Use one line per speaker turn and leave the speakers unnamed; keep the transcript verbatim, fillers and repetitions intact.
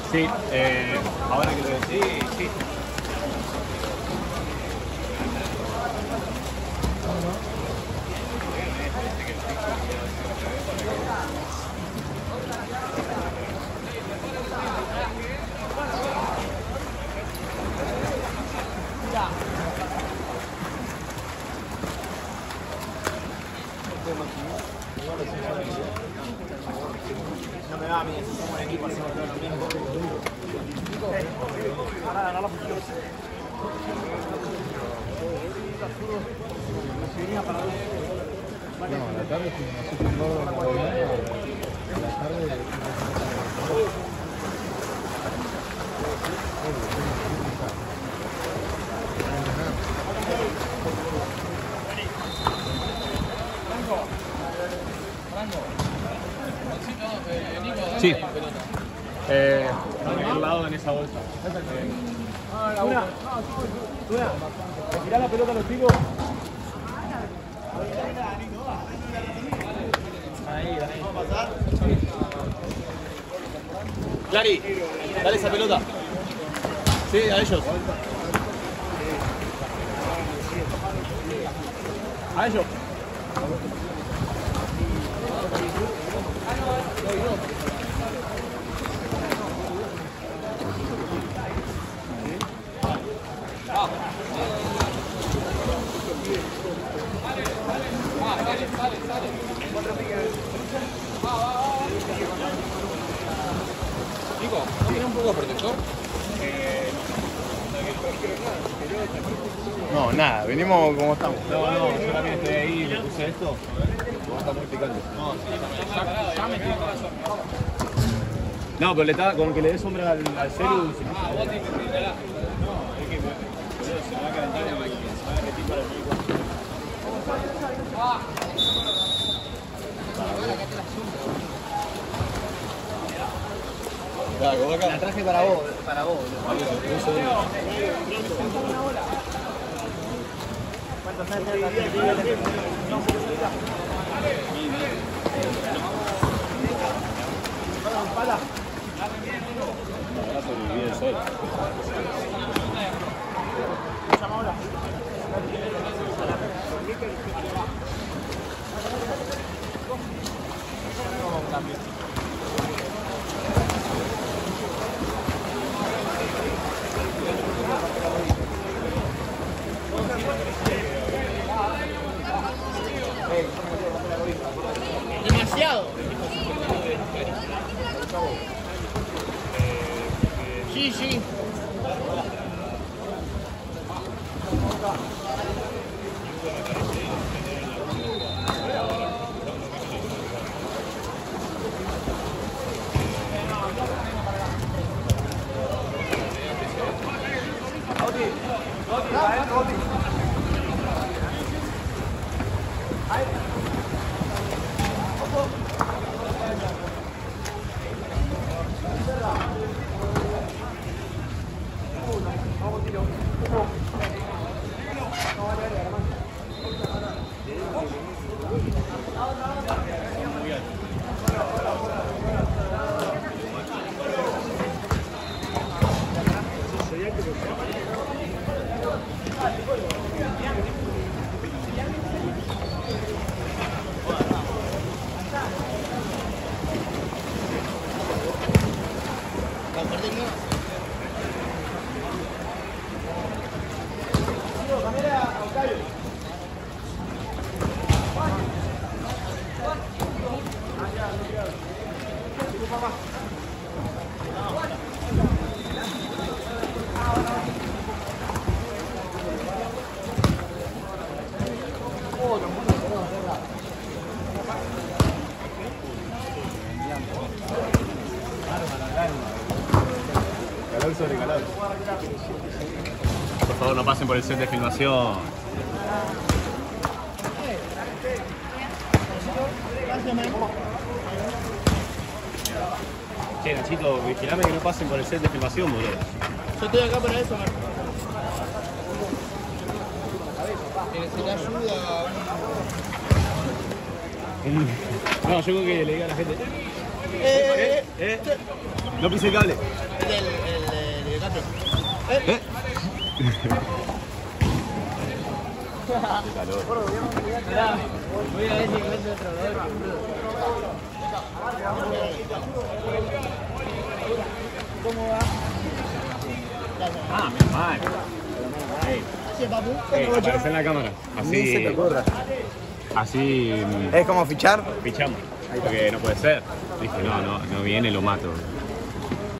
Sí, eh, ahora que lo decís, sí.
No me va a mí, somos un equipo, hacemos todo lo mismo. Ahora agarrar la posición.
No, la tarde fuimos así con todo la mañana, la tarde
Sí. Eh, a un lado en esa bolsa.
Una, una. Tirá la pelota a los chicos. Ahí, ahí. ¿Vamos a pasar? Clary, dale esa pelota. Sí, a ellos. A ellos.
Nico, ¿tiene un poco de protector?
no, nada, venimos como estamos.
No, no, yo también estoy ahí y le puse esto.
Está muy picante.
No, no, pero le está, con que le dé sombra al, al celu. Si no,
Ah, vos tenés que tirarla.
no, es que boludo, se me va a calentar la máquina, se va a derretir para el médico.
Ah.
La traje para vos, para vos.
Va a sobrevivir el sol.
Demasiado. Sí, sí.
Calor sobre calor.
Por favor, no pasen por el set de filmación. Che, Nachito, vigilame que no pasen por el set de filmación, boludo.
Yo estoy acá para eso, Marco. Que necesita ayuda.
No, yo creo que le diga a la gente.
Eh,
¿Eh? No pise el cable.
el del el, el, el gato.
¿Eh?
Voy a ver si encuentro otro lado, boludo. ¿Cómo va?
Ah, menos mal. Ey,
Sí, papu.
ey, aparece en la cámara. Así.
Ni se te ocurra.
Así mm,
Es como fichar.
fichamos. Porque no puede ser. Dije, no, no, no viene, lo mato.